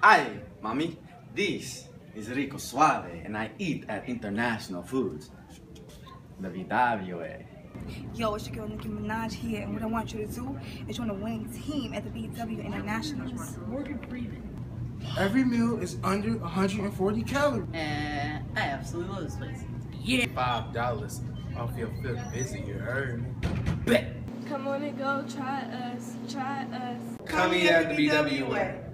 Hi, mommy. This is Rico Suave, and I eat at International Foods. The VWA. Yo, it's your girl Nicki Minaj here, and what I want you to do is join the winning team at the BW Internationals. Morgan Freeman. Every meal is under 140 calories. And I absolutely love this place. Yeah. $5 off your fifth visit, you heard me? Bet. Come on and go, try us, try us. Come eat at the BWA.